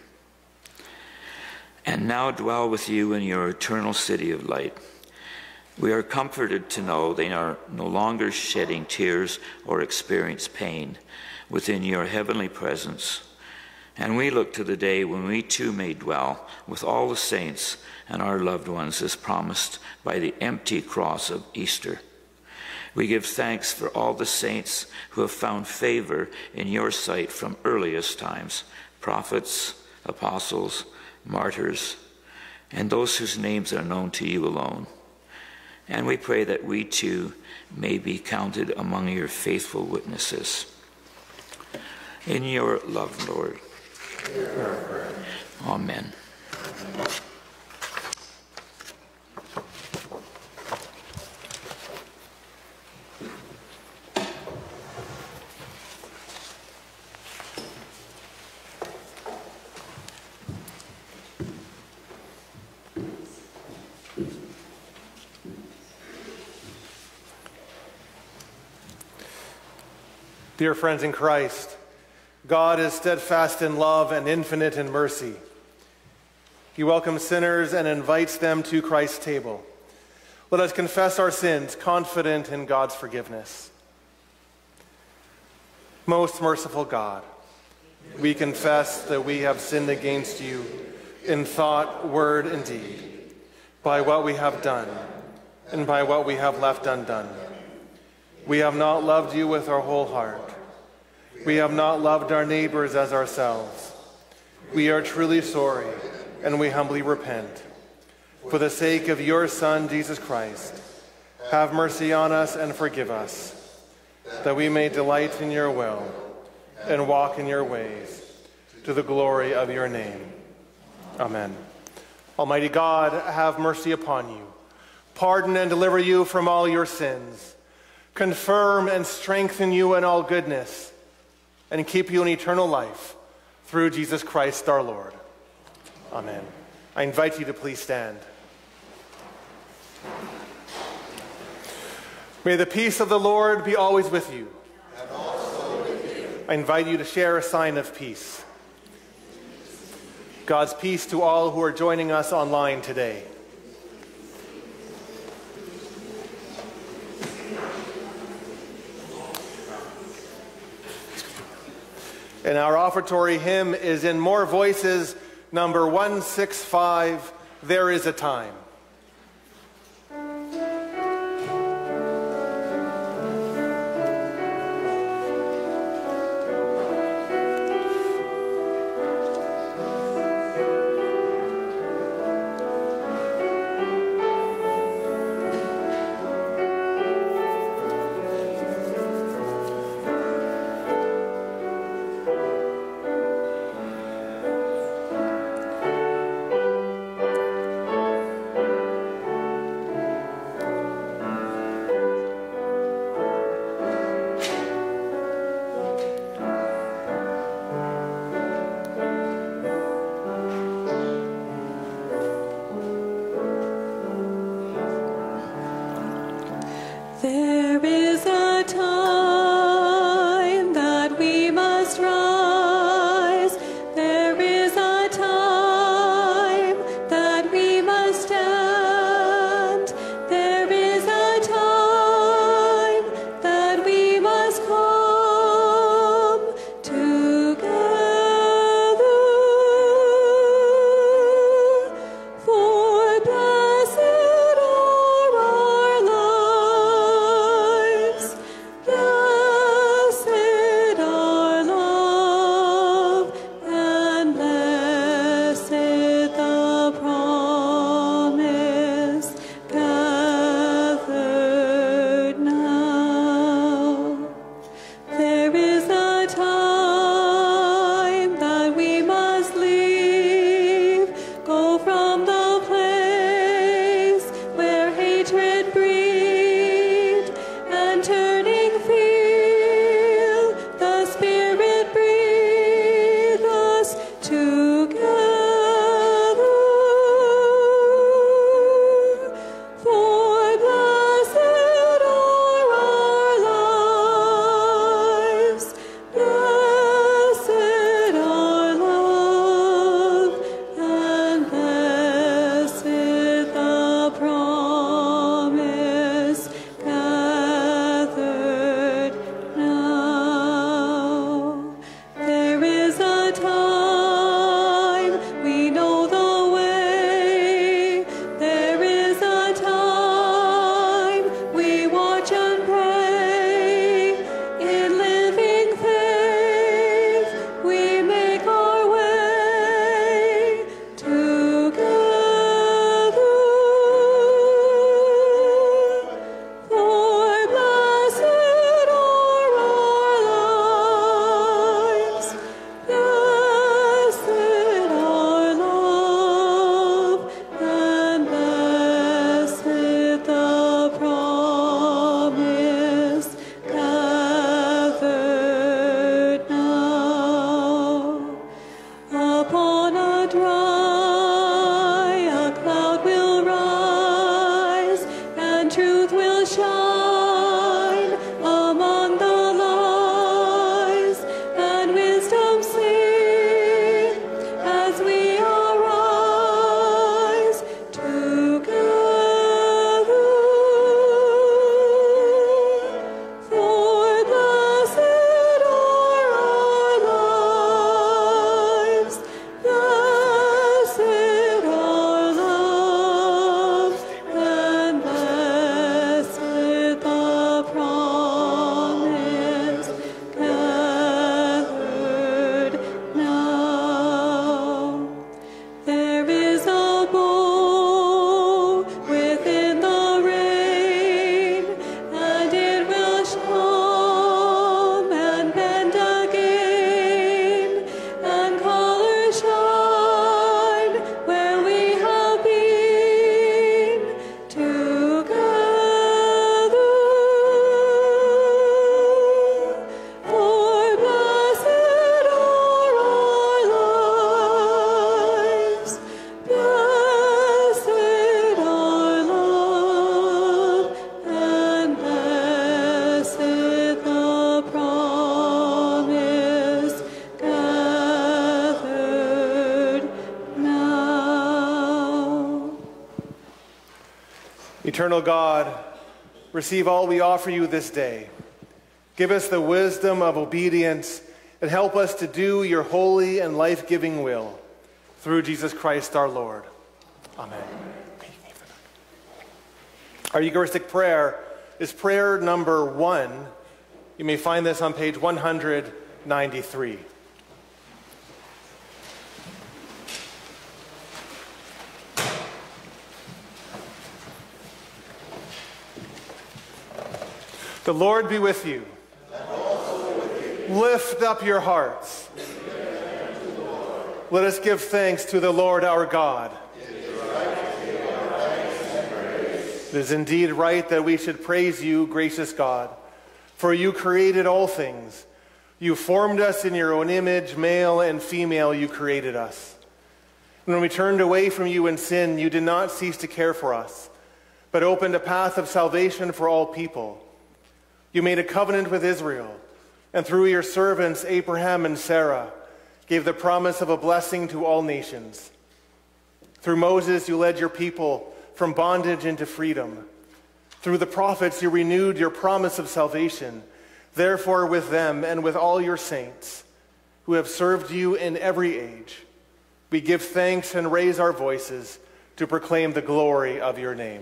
and now dwell with you in your eternal city of light. We are comforted to know they are no longer shedding tears or experience pain within your heavenly presence. And we look to the day when we too may dwell with all the saints and our loved ones as promised by the empty cross of Easter. We give thanks for all the saints who have found favor in your sight from earliest times, prophets, apostles, martyrs, and those whose names are known to you alone. And we pray that we too may be counted among your faithful witnesses. In your love, Lord. Amen. Dear friends in Christ, God is steadfast in love and infinite in mercy. He welcomes sinners and invites them to Christ's table. Let us confess our sins, confident in God's forgiveness. Most merciful God, We confess that we have sinned against you in thought, word, and deed, by what we have done and by what we have left undone. We have not loved you with our whole heart. We have not loved our neighbors as ourselves. We are truly sorry, and we humbly repent. For the sake of your Son, Jesus Christ, have mercy on us and forgive us, that we may delight in your will and walk in your ways, to the glory of your name. Amen. Almighty God, have mercy upon you, pardon and deliver you from all your sins, confirm and strengthen you in all goodness, and keep you in eternal life through Jesus Christ our Lord. Amen. I invite you to please stand. May the peace of the Lord be always with you. And also with you. I invite you to share a sign of peace. God's peace to all who are joining us online today. And our offertory hymn is in More Voices, number 165, There Is a Time. Eternal God, receive all we offer you this day. Give us the wisdom of obedience and help us to do your holy and life-giving will. Through Jesus Christ our Lord. Amen. Our Eucharistic prayer is prayer number 1. You may find this on page 193. The Lord be with you. And also with you. Lift up your hearts. Let us give thanks to the Lord our God. It is indeed right that we should praise you, gracious God, for you created all things. You formed us in your own image, male and female you created us. And when we turned away from you in sin, you did not cease to care for us, but opened a path of salvation for all people. You made a covenant with Israel, and through your servants Abraham and Sarah gave the promise of a blessing to all nations. Through Moses you led your people from bondage into freedom. Through the prophets you renewed your promise of salvation. Therefore with them and with all your saints who have served you in every age, we give thanks and raise our voices to proclaim the glory of your name.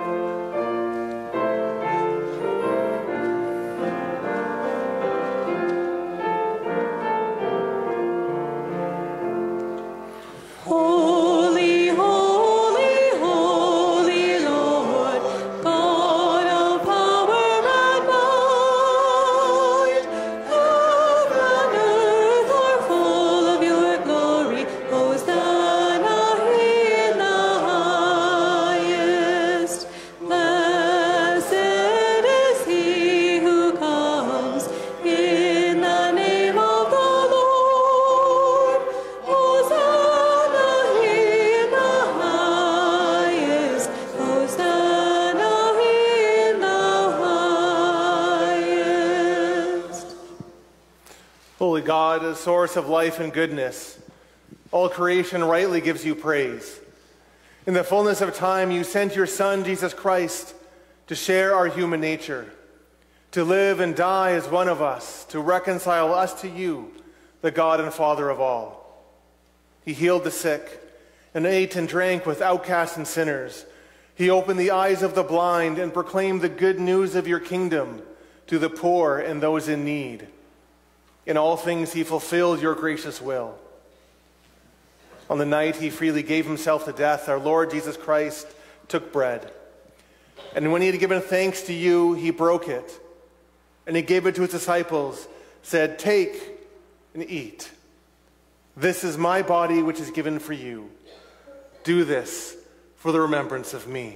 Holy God, a source of life and goodness, all creation rightly gives you praise. In the fullness of time, you sent your Son, Jesus Christ, to share our human nature, to live and die as one of us, to reconcile us to you, the God and Father of all. He healed the sick and ate and drank with outcasts and sinners. He opened the eyes of the blind and proclaimed the good news of your kingdom to the poor and those in need. In all things he fulfilled your gracious will. On the night he freely gave himself to death, our Lord Jesus Christ took bread. And when he had given thanks to you, he broke it. And he gave it to his disciples, said, "Take and eat. This is my body which is given for you. Do this for the remembrance of me."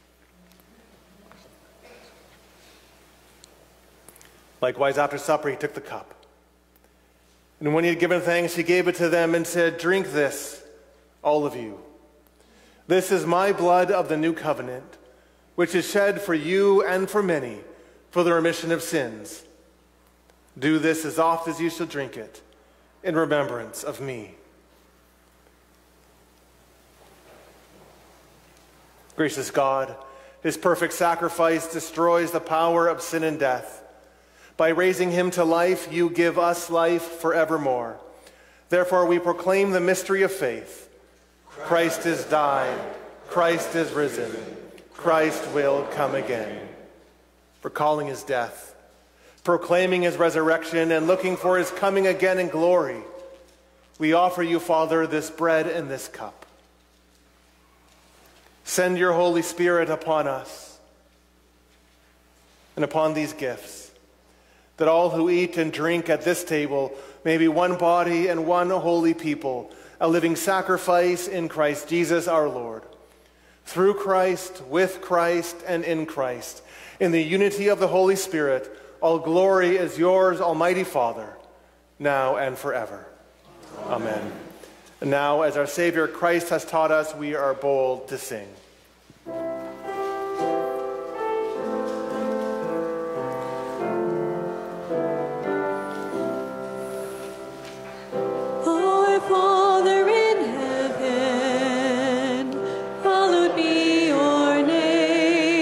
Likewise, after supper, he took the cup. And when he had given thanks, he gave it to them and said, "Drink this, all of you. This is my blood of the new covenant, which is shed for you and for many for the remission of sins. Do this as oft as you shall drink it, in remembrance of me." Gracious God, his perfect sacrifice destroys the power of sin and death. By raising him to life, you give us life forevermore. Therefore, we proclaim the mystery of faith. Christ has died. Christ is risen. Christ will come again. Recalling his death, proclaiming his resurrection, and looking for his coming again in glory, we offer you, Father, this bread and this cup. Send your Holy Spirit upon us and upon these gifts, that all who eat and drink at this table may be one body and one holy people, a living sacrifice in Christ Jesus our Lord. Through Christ, with Christ, and in Christ, in the unity of the Holy Spirit, all glory is yours, Almighty Father, now and forever. Amen. And now, as our Savior Christ has taught us, we are bold to sing. Father in heaven, hallowed be your name.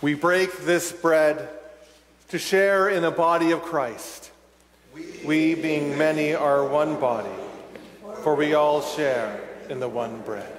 We break this bread to share in the body of Christ. We, being many, are one body, for we all share in the one bread.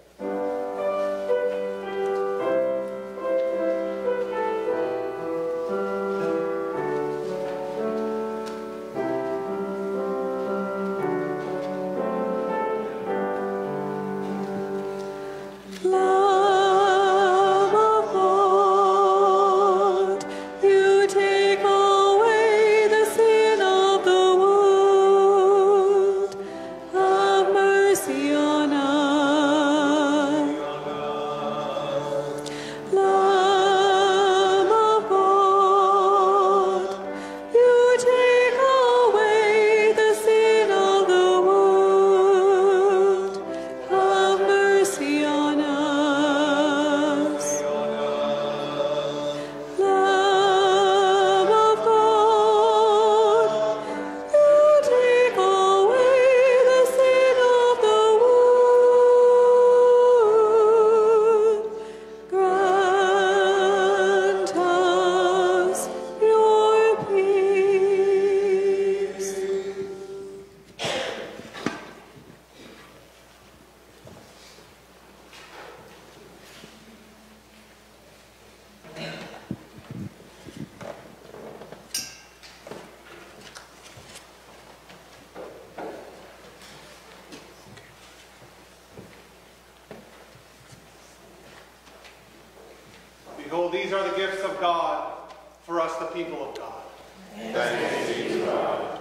Behold, these are the gifts of God for us, the people of God. Thanks be to God.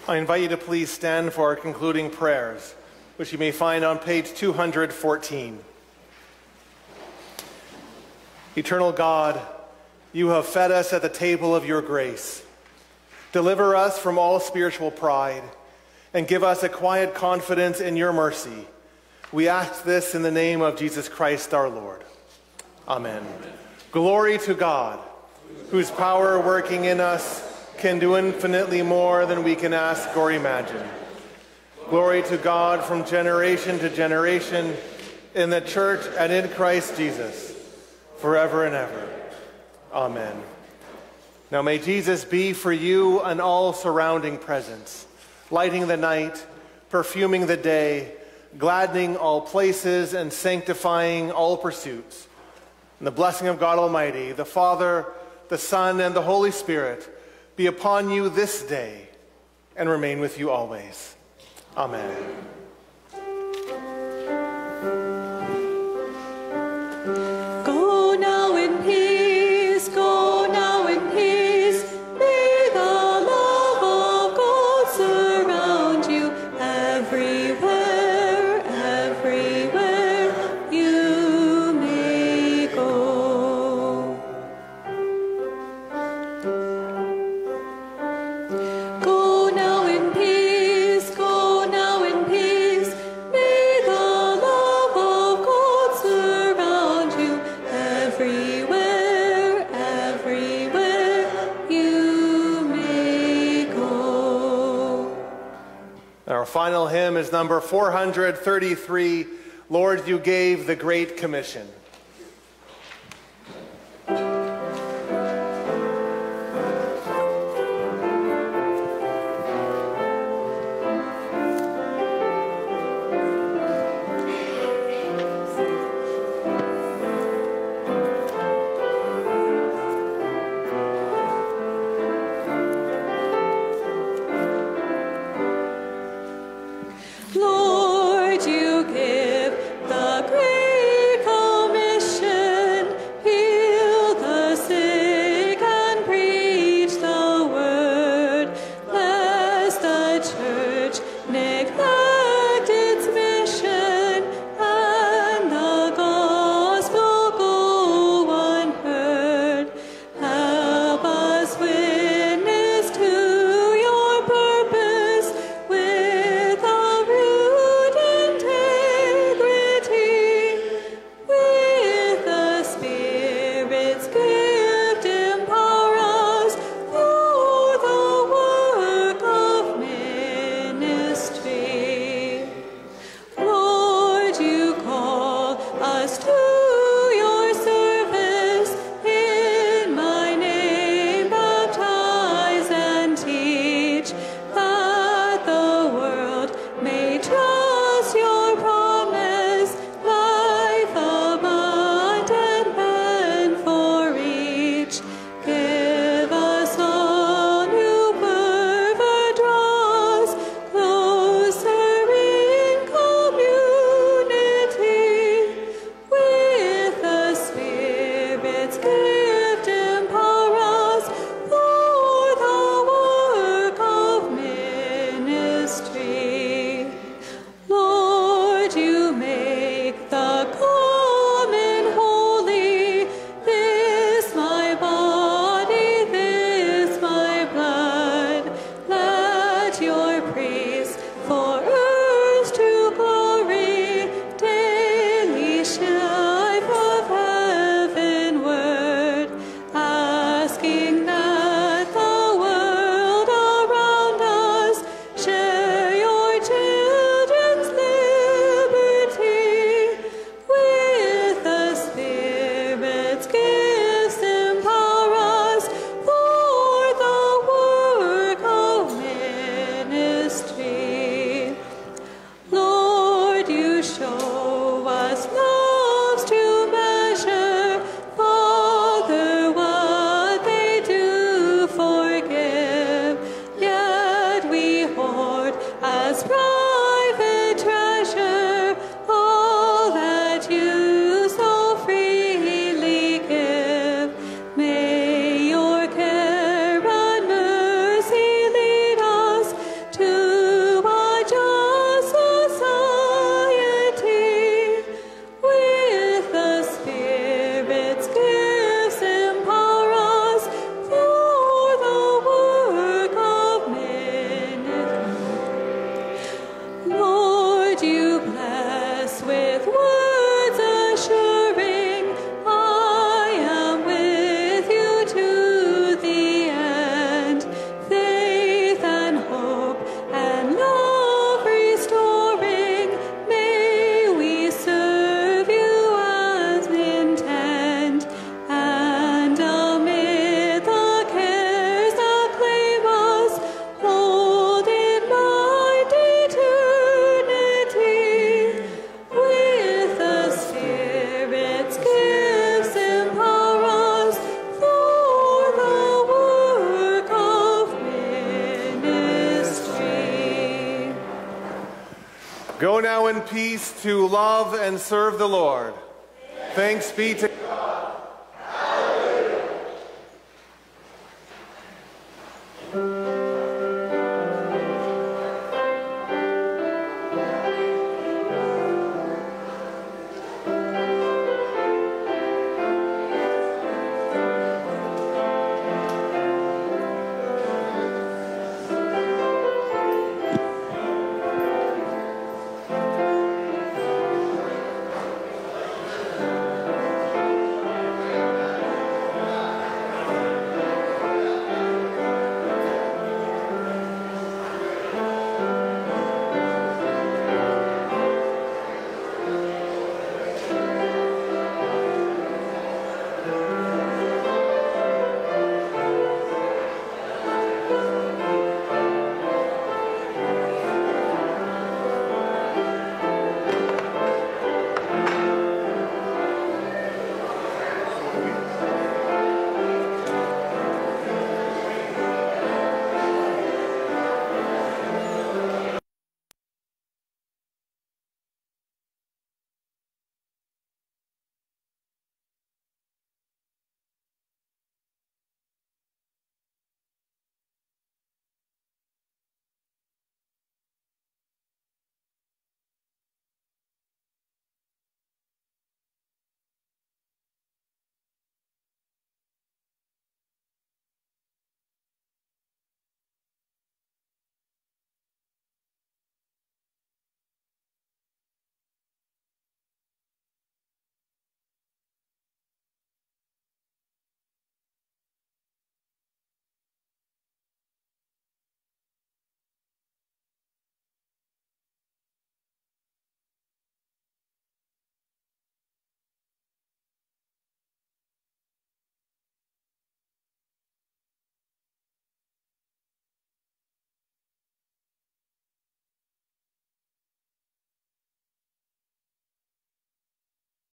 I invite you to please stand for our concluding prayers, which you may find on page 214. Eternal God, you have fed us at the table of your grace. Deliver us from all spiritual pride and give us a quiet confidence in your mercy. We ask this in the name of Jesus Christ our Lord. Amen. Glory to God, whose power working in us can do infinitely more than we can ask or imagine. Glory to God from generation to generation in the church and in Christ Jesus, forever and ever. Amen. Now may Jesus be for you an all-surrounding presence, lighting the night, perfuming the day, gladdening all places, and sanctifying all pursuits. And the blessing of God Almighty, the Father, the Son, and the Holy Spirit be upon you this day and remain with you always. Amen. Go now in peace, go now in peace. May the love of God surround you everywhere, everywhere you may go. Go now in peace, go now in peace. May the love of God surround you everywhere, everywhere you may go. Our final hymn is number 433, Lord, You Gave the Great Commission. Lord, you give the great commission. now in peace to love and serve the Lord. Thanks be to God.